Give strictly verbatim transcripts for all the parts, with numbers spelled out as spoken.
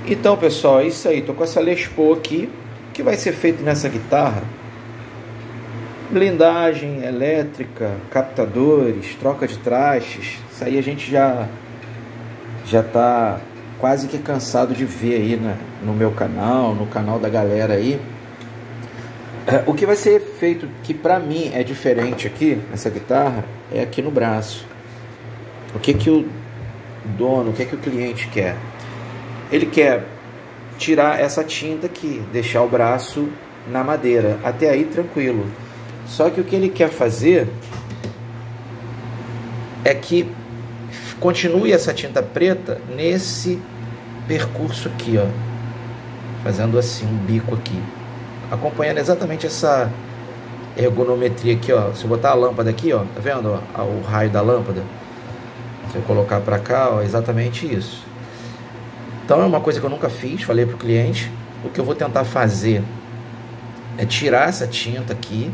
Então, pessoal, é isso aí. Tô com essa Les Paul aqui, que vai ser feito nessa guitarra. Blindagem elétrica, captadores, troca de trastes. Isso aí a gente já já tá quase que cansado de ver aí na, no meu canal, no canal da galera aí. É, o que vai ser feito, que pra mim é diferente aqui nessa guitarra, é aqui no braço. O que que o dono, o que que o cliente quer? Ele quer tirar essa tinta aqui, deixar o braço na madeira. Até aí tranquilo. Só que o que ele quer fazer é que continue essa tinta preta nesse percurso aqui, ó, fazendo assim um bico aqui, acompanhando exatamente essa ergonometria aqui, ó. Se eu botar a lâmpada aqui, ó, tá vendo, ó, o raio da lâmpada? Se eu colocar para cá, ó, exatamente isso. Então é uma coisa que eu nunca fiz, falei pro cliente. O que eu vou tentar fazer é tirar essa tinta aqui.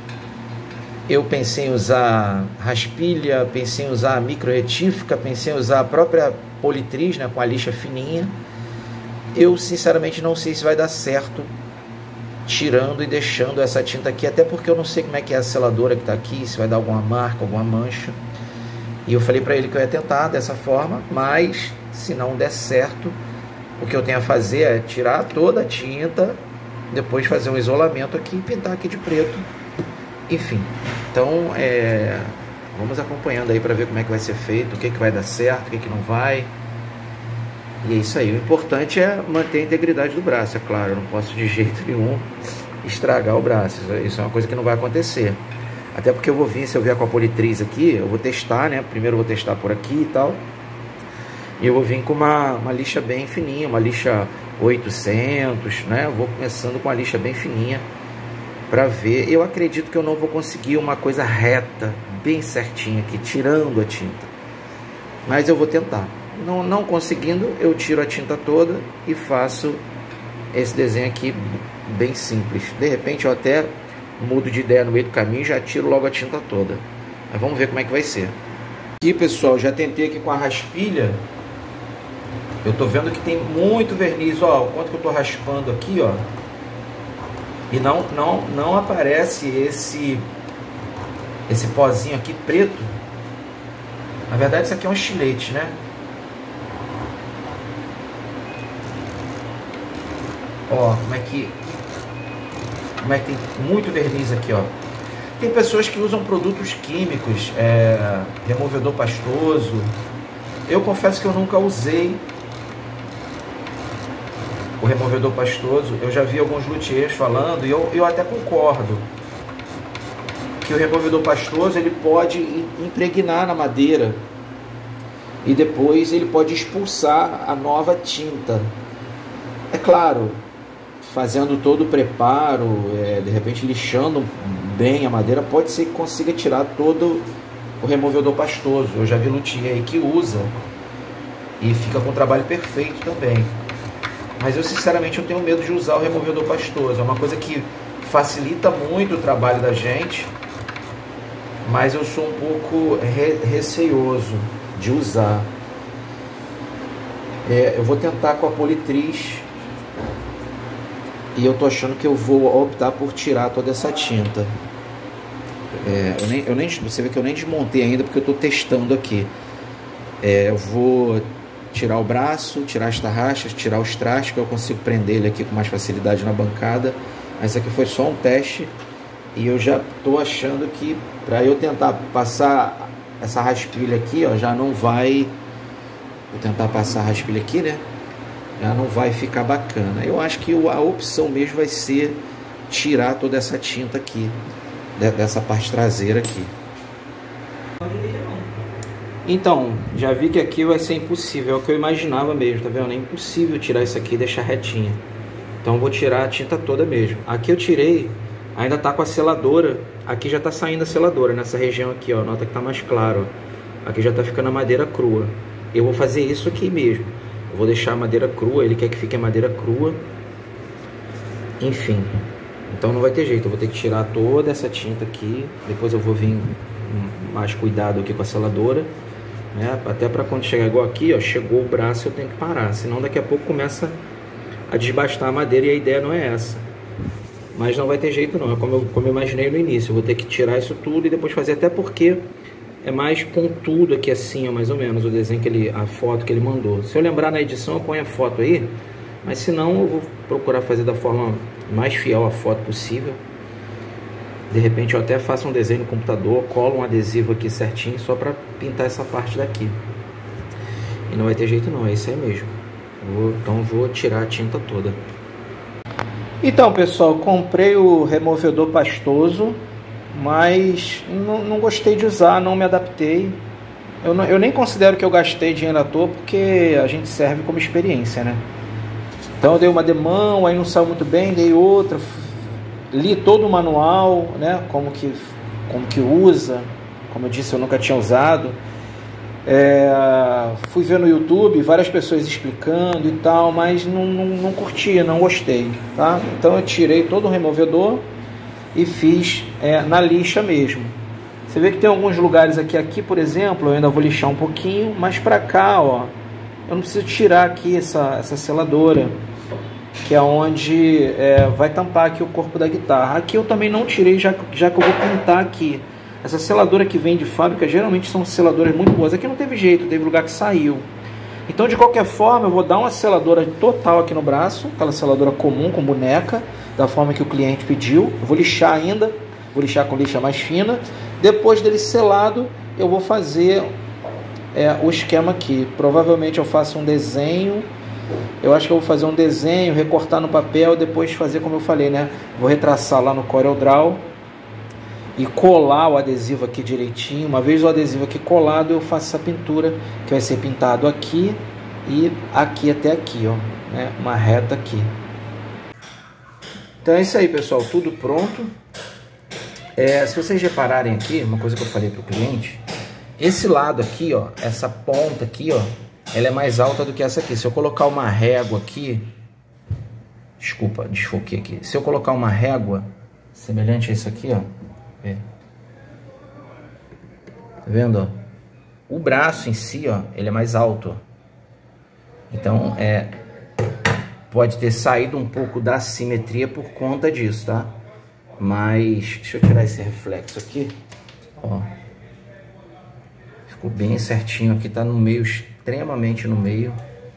Eu pensei em usar raspilha, pensei em usar micro retífica, pensei em usar a própria politriz, né, com a lixa fininha. Eu sinceramente não sei se vai dar certo tirando e deixando essa tinta aqui, até porque eu não sei como é que é a seladora que está aqui, se vai dar alguma marca, alguma mancha. E eu falei para ele que eu ia tentar dessa forma, mas se não der certo, o que eu tenho a fazer é tirar toda a tinta, depois fazer um isolamento aqui e pintar aqui de preto. Enfim, então é, vamos acompanhando aí para ver como é que vai ser feito, o que, que vai dar certo, o que, que não vai. E é isso aí, o importante é manter a integridade do braço, é claro, eu não posso de jeito nenhum estragar o braço, isso é uma coisa que não vai acontecer. Até porque eu vou vir, se eu vier com a politriz aqui, eu vou testar, né, primeiro eu vou testar por aqui e tal. E eu vou vir com uma, uma lixa bem fininha, uma lixa oitocentos, né, eu vou começando com a lixa bem fininha, para ver. Eu acredito que eu não vou conseguir uma coisa reta, bem certinha aqui, tirando a tinta, mas eu vou tentar. Não, não conseguindo, eu tiro a tinta toda e faço esse desenho aqui bem simples. De repente eu até mudo de ideia no meio do caminho e já tiro logo a tinta toda. Mas vamos ver como é que vai ser. Aqui, pessoal, já tentei aqui com a raspilha. Eu tô vendo que tem muito verniz, ó, o quanto que eu tô raspando aqui, ó. E não, não, não aparece esse, esse pozinho aqui preto. Na verdade isso aqui é um estilete, né? Ó, como é que como é que tem muito verniz aqui, ó. Tem pessoas que usam produtos químicos, é, removedor pastoso. Eu confesso que eu nunca usei o removedor pastoso. Eu já vi alguns luthiers falando e eu, eu até concordo que o removedor pastoso ele pode impregnar na madeira e depois ele pode expulsar a nova tinta. É claro, fazendo todo o preparo, é, de repente lixando bem a madeira, pode ser que consiga tirar todo o removedor pastoso. Eu já vi luthier aí que usa e fica com o trabalho perfeito também. Mas eu sinceramente eu tenho medo de usar o removedor pastoso. É uma coisa que facilita muito o trabalho da gente, mas eu sou um pouco re receoso de usar. É, eu vou tentar com a politriz e eu tô achando que eu vou optar por tirar toda essa tinta. É, eu nem, eu nem, você vê que eu nem desmontei ainda porque eu tô testando aqui. É, eu vou tirar o braço, tirar as tarraxas, tirar os trastes, que eu consigo prender ele aqui com mais facilidade na bancada. Mas isso aqui foi só um teste e eu já tô achando que para eu tentar passar essa raspilha aqui, ó, já não vai. Vou tentar passar a raspilha aqui, né? Já não vai ficar bacana. Eu acho que a opção mesmo vai ser tirar toda essa tinta aqui, dessa parte traseira aqui. Então, já vi que aqui vai ser impossível, é o que eu imaginava mesmo, tá vendo? É impossível tirar isso aqui e deixar retinha. Então eu vou tirar a tinta toda mesmo. Aqui eu tirei, ainda tá com a seladora, aqui já tá saindo a seladora, nessa região aqui, ó, nota que tá mais claro, ó. Aqui já tá ficando a madeira crua. Eu vou fazer isso aqui mesmo. Eu vou deixar a madeira crua, ele quer que fique a madeira crua. Enfim, então não vai ter jeito, eu vou ter que tirar toda essa tinta aqui. Depois eu vou vir com mais cuidado aqui com a seladora. né? Até para quando chegar igual aqui, ó, chegou o braço, eu tenho que parar, senão daqui a pouco começa a desbastar a madeira e a ideia não é essa. Mas não vai ter jeito não, é como eu, como eu imaginei no início, eu vou ter que tirar isso tudo e depois fazer, até porque é mais pontudo aqui assim, ó, mais ou menos, o desenho que ele, a foto que ele mandou. Se eu lembrar na edição, eu ponho a foto aí, mas se não, eu vou procurar fazer da forma mais fiel à foto possível. De repente eu até faço um desenho no computador, colo um adesivo aqui certinho, só para pintar essa parte daqui. E não vai ter jeito não, é isso aí mesmo. Vou, então vou tirar a tinta toda. Então pessoal, comprei o removedor pastoso, mas não, não gostei de usar, não me adaptei. Eu, não, eu nem considero que eu gastei dinheiro à toa, porque a gente serve como experiência, né? Então eu dei uma demão, aí não saiu muito bem, dei outra, li todo o manual, né? Como que, como que usa, como eu disse, eu nunca tinha usado. É, fui ver no YouTube várias pessoas explicando e tal, mas não, não, não curti, não gostei, tá? Então eu tirei todo o removedor e fiz é, na lixa mesmo. Você vê que tem alguns lugares aqui, aqui por exemplo, eu ainda vou lixar um pouquinho, mas para cá, ó, eu não preciso tirar aqui essa, essa seladora, que é onde é, vai tampar aqui o corpo da guitarra. Aqui eu também não tirei, já, já que eu vou pintar aqui. Essa seladora que vem de fábrica, geralmente são seladoras muito boas. Aqui não teve jeito, teve lugar que saiu. Então, de qualquer forma, eu vou dar uma seladora total aqui no braço, aquela seladora comum, com boneca, da forma que o cliente pediu. Eu vou lixar ainda, vou lixar com lixa mais fina. Depois dele selado, eu vou fazer é, o esquema aqui. Provavelmente eu faço um desenho. Eu acho que eu vou fazer um desenho, recortar no papel, depois fazer como eu falei, né? Vou retraçar lá no CorelDRAW e colar o adesivo aqui direitinho. Uma vez o adesivo aqui colado, eu faço essa pintura, que vai ser pintado aqui e aqui até aqui, ó, né? Uma reta aqui. Então é isso aí, pessoal, tudo pronto. É, se vocês repararem aqui, uma coisa que eu falei para o cliente, esse lado aqui, ó, essa ponta aqui, ó, ela é mais alta do que essa aqui. Se eu colocar uma régua aqui, desculpa, desfoquei aqui. Se eu colocar uma régua semelhante a isso aqui, ó, é. Tá vendo, ó? O braço em si, ó, ele é mais alto, ó. Então, é, pode ter saído um pouco da simetria por conta disso, tá? Mas, deixa eu tirar esse reflexo aqui, ó. Ficou bem certinho aqui, tá no meio, extremamente no meio.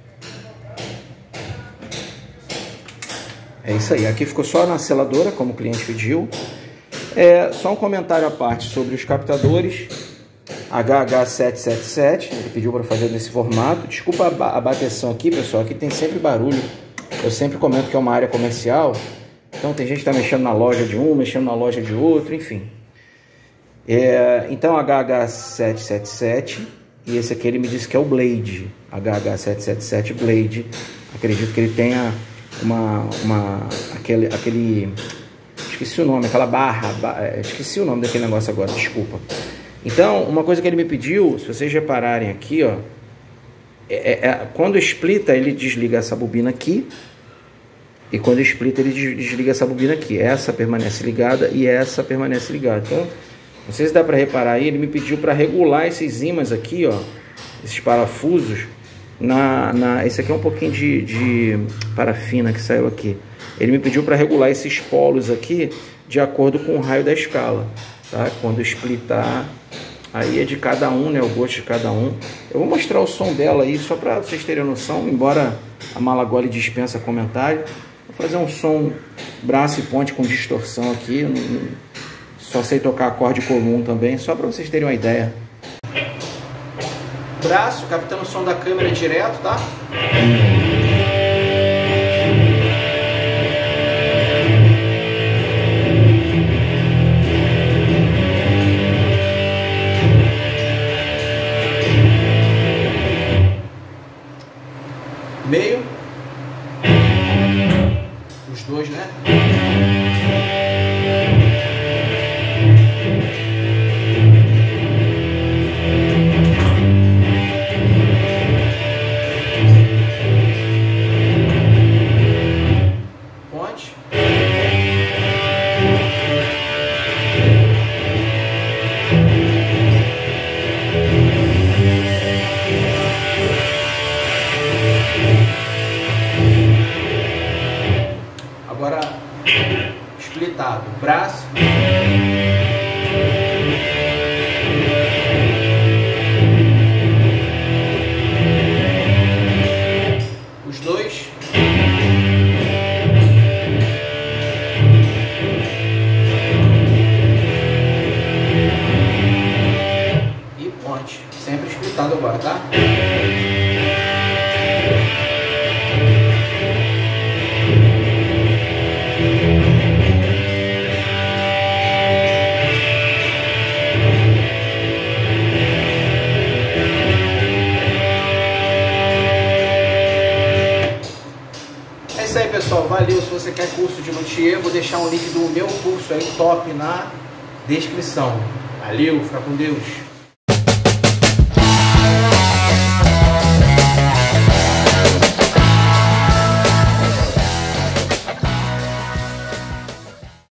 É isso aí, aqui ficou só na seladora, como o cliente pediu. É, só um comentário à parte sobre os captadores H H sete sete sete, ele pediu para fazer nesse formato. Desculpa a, a bateção aqui, pessoal, aqui tem sempre barulho. Eu sempre comento que é uma área comercial, então tem gente que está mexendo na loja de um, mexendo na loja de outro, enfim. É, então H H sete sete sete, e esse aqui ele me disse que é o Blade, H H sete sete sete Blade. Acredito que ele tenha uma, uma aquele, aquele esqueci o nome, aquela barra, barra, esqueci o nome daquele negócio agora, desculpa. Então, uma coisa que ele me pediu, se vocês repararem aqui, ó, é, é, quando splita, ele desliga essa bobina aqui, e quando splita, ele desliga essa bobina aqui. Essa permanece ligada e essa permanece ligada. Então, não sei se dá para reparar aí, ele me pediu para regular esses ímãs aqui, ó, esses parafusos, na, na, esse aqui é um pouquinho de, de parafina que saiu aqui. Ele me pediu para regular esses polos aqui de acordo com o raio da escala, tá? Quando splitar, aí é de cada um, né? O gosto de cada um. Eu vou mostrar o som dela aí, só para vocês terem noção, embora a Malagoli dispensa comentário. Vou fazer um som braço e ponte com distorção aqui. Só sei tocar acorde comum também, só para vocês terem uma ideia. Braço, captando o som da câmera direto, tá? Meio, os dois, né? Ponte. splitado. Braço. Os dois. E ponte. Sempre splitado agora, tá? É isso aí, pessoal, valeu. Se você quer curso de luthier, vou deixar um link do meu curso aí top na descrição. Valeu, fica com Deus.